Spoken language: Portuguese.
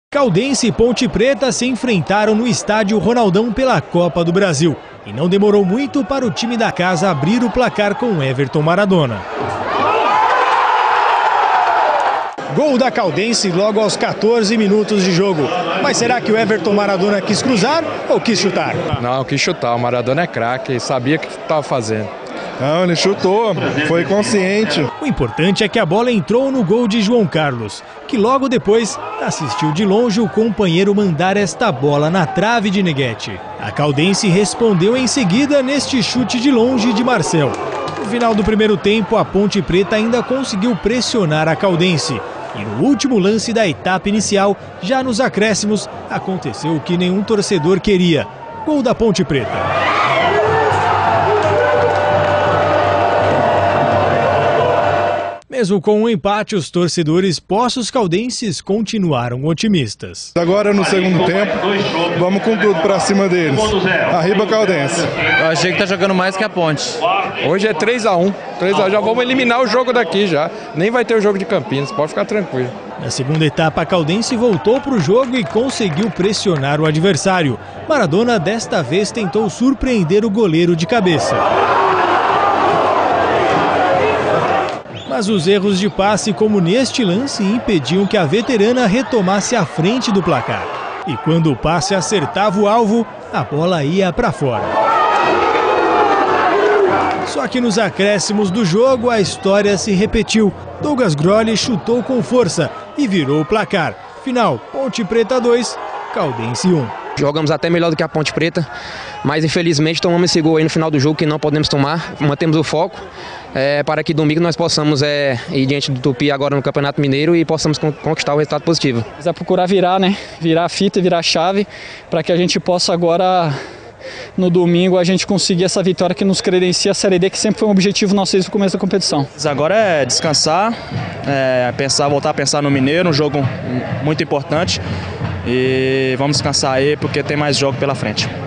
Caldense e Ponte Preta se enfrentaram no estádio Ronaldão pela Copa do Brasil. E não demorou muito para o time da casa abrir o placar com Everton Maradona. Gol da Caldense logo aos 14 minutos de jogo. Mas será que o Everton Maradona quis cruzar ou quis chutar? Não, quis chutar. O Maradona é craque, sabia o que estava fazendo. Não, ele chutou, foi consciente. O importante é que a bola entrou no gol de João Carlos, que logo depois assistiu de longe o companheiro mandar esta bola na trave de Neguete. A Caldense respondeu em seguida neste chute de longe de Marcel. No final do primeiro tempo, a Ponte Preta ainda conseguiu pressionar a Caldense. E no último lance da etapa inicial, já nos acréscimos, aconteceu o que nenhum torcedor queria: gol da Ponte Preta. Mesmo com um empate, os torcedores poços caldenses continuaram otimistas. Agora no segundo tempo, vamos com tudo pra cima deles. Arriba Caldense. Eu achei que tá jogando mais que a Ponte. Hoje é 3-1. 3-1. Já vamos eliminar o jogo daqui já. Nem vai ter o jogo de Campinas, pode ficar tranquilo. Na segunda etapa, a Caldense voltou para o jogo e conseguiu pressionar o adversário. Maradona desta vez tentou surpreender o goleiro de cabeça. Mas os erros de passe, como neste lance, impediam que a veterana retomasse a frente do placar. E quando o passe acertava o alvo, a bola ia para fora. Só que nos acréscimos do jogo, a história se repetiu. Douglas Grolli chutou com força e virou o placar. Final, Ponte Preta 2, Caldense 1. Jogamos até melhor do que a Ponte Preta, mas infelizmente tomamos esse gol aí no final do jogo que não podemos tomar. Mantemos o foco para que domingo nós possamos ir diante do Tupi agora no Campeonato Mineiro e possamos conquistar o resultado positivo. É procurar virar, né? Virar a fita, virar a chave, para que a gente possa agora, no domingo, a gente conseguir essa vitória que nos credencia a Série D, que sempre foi um objetivo nosso desde o começo da competição. Agora é descansar, voltar a pensar no Mineiro, um jogo muito importante. E vamos descansar aí porque tem mais jogo pela frente.